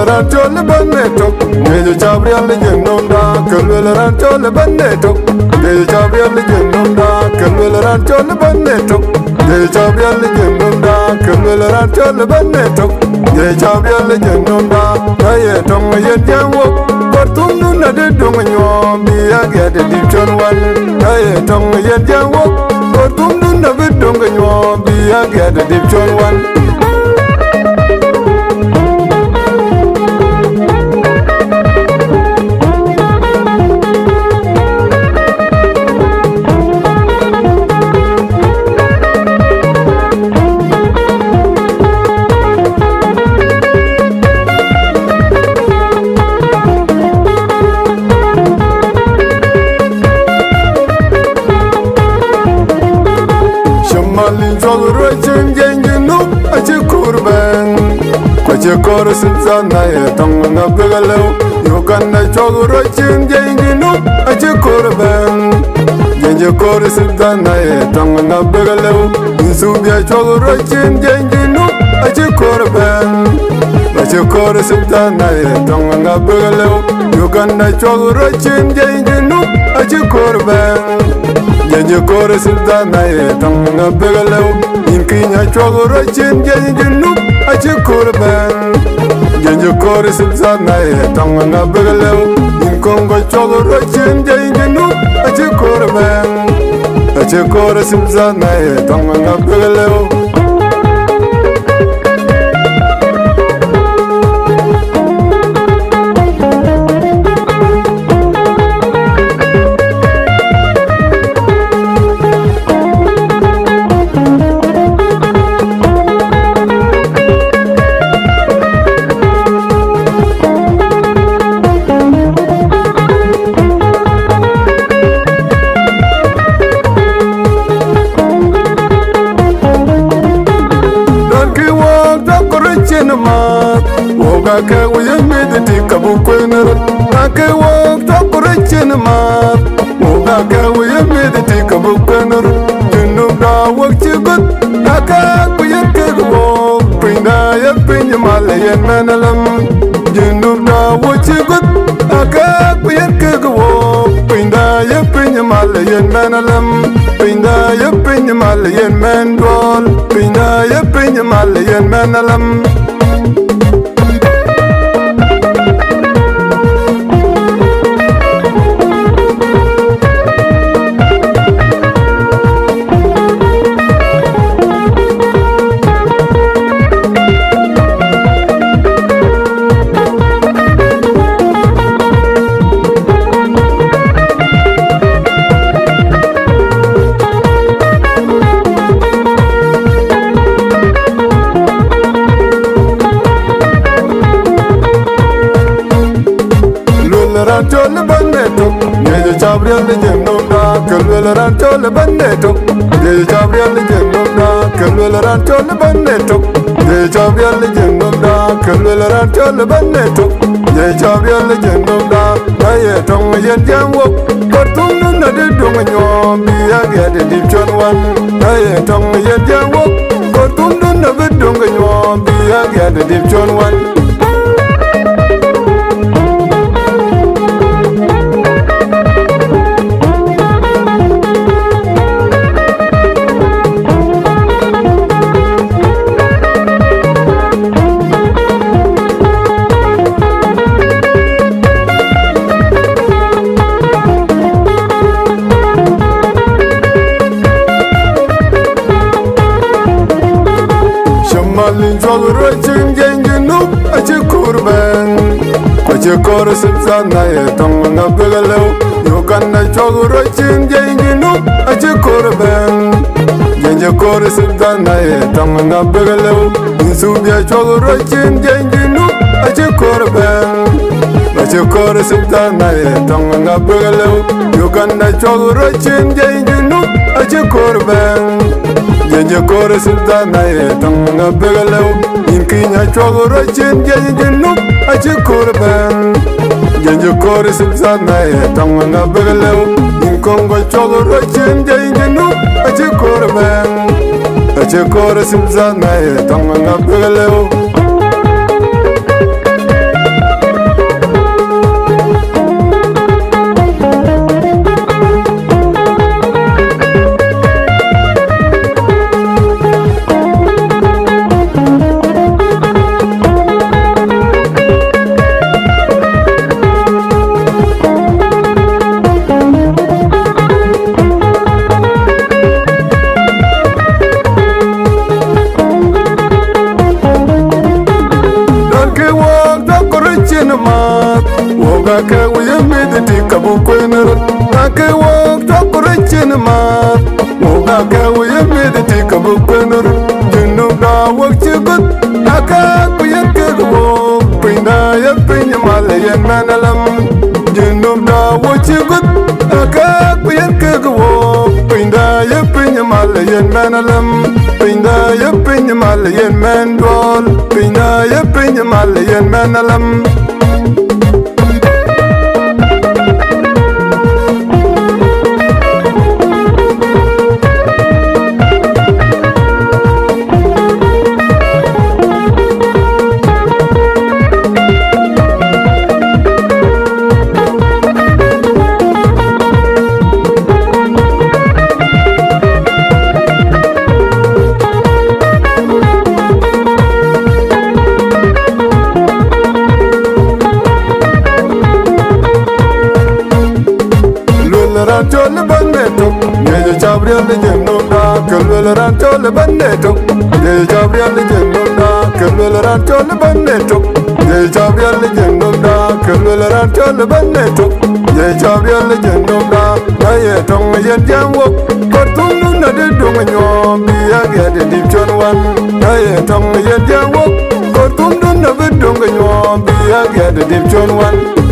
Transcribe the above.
Kalweleran chole baneto, Gejo Chabriel Genunda, Kalweleran chole baneto, Gejo Chabriel Genunda, Kalweleran chole baneto, Gejo Chabriel Genunda, Kalweleran chole baneto, Gejo Chabriel Genunda, Aye Tong Yenjango, Portundu Nade Donganyo, Biaga de Dipchon One, Aye Tong Yenjango, Portundu Nade Donganyo, Biaga de Dipchon One. Chekor Suzana Tong of Begalo, Uganda Chogro Chingino, a Chekor Ben, Jenjekor Suzana Tong of Begalo, Zubia Chogro Chingino, a Chekor Ben, a Chekor Suzana Tong of Begalo, Uganda Chogro Chingino, a Chekor Ben, Jenjekor Suzana Tong of Begalo, in Kenya Chogro Chingino. Achikor Ben, Jenjekor Suzana, Tongana Begalo, in Congo Chogro Chingino, Achikor Ben, Achikor Suzana, Tongana Begalo. Aka we made the Tikabu Quener, Aka walk top rich in the map. Aka we made the Tikabu Quener, you know now what you got. Aka we can walk, Pinda, Pin Malayan Manalam. You know now what you got. Aka we can walk, Pinda, Pin Malayan Manalam. Pinda, Pin Malayan Mandwal, Pinda, Pin Malayan Manalam. Chole Baneto, Gejo Chabriel Genunda, Kalweleran Chole Baneto, Gejo Chabriel Genunda, Kalweleran Chole Baneto, Gejo Chabriel Genunda, Kalweleran Chole Baneto, Gejo Chabriel Genunda, Aye Tong Yenjango, Portundu Nade Donganyo, Biaga de Dipchon One, Aye Tong Yenjango, Portundu Nade Donganyo, Biaga de Dipchon One. Chekor Suzana, Tongana Begalo, Uganda Chogro Chingino, a Chekor Ben, Jenjekor Suzana, Tongana Begalo, Zubia Chogro Chingino, a Chekor Ben, a Chekor Suzana, Tongana Begalo, Uganda Chogro Chingino, a Chekor Ben, Jenjekor Suzana, Tongana Begalo, in Kenya Chogro Chingino, a Chekor Ben, Jenjekor Suzana, Tongana Begalo, in Congo Chogro Chingino, a Chekor Ben, a Chekor Suzana, Tongana Begalo. chen mat woga ke yemi de ti kabu kwener ake wok tokore chen mat woga ke yemi de ti kabu kwener jinu da wok chigut aka kuyen ke wok pinda ye pinya male yen manalam jinu da wok chigut aka kuyen ke wok pinda ye pinya male yen manalam pinda ye pinya male yen mandol pinda ye pinya male yen manalam Ranchole banneto, ye Gabriel Genonda, Kelwell Ranchole banneto, ye Gabriel Genonda, Kelwell Ranchole banneto, ye Gabriel Genonda, Kelwell Ranchole banneto, ye Gabriel Genonda, ye Tong Yen Jamwo, Kortundu na de Donganyo, be a get a deep John one, ye Tong Yen Jamwo, Kortundu na de Donganyo, be a get a deep John one.